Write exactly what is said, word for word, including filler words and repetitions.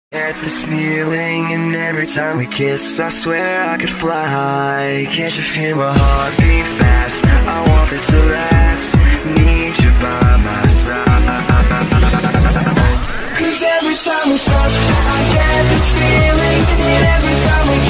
At this feeling, and every time we kiss, I swear I could fly. Can't you feel my heart beat fast? I want this to last. Need you by my side. Cause every time we touch, I get this feeling, and every time we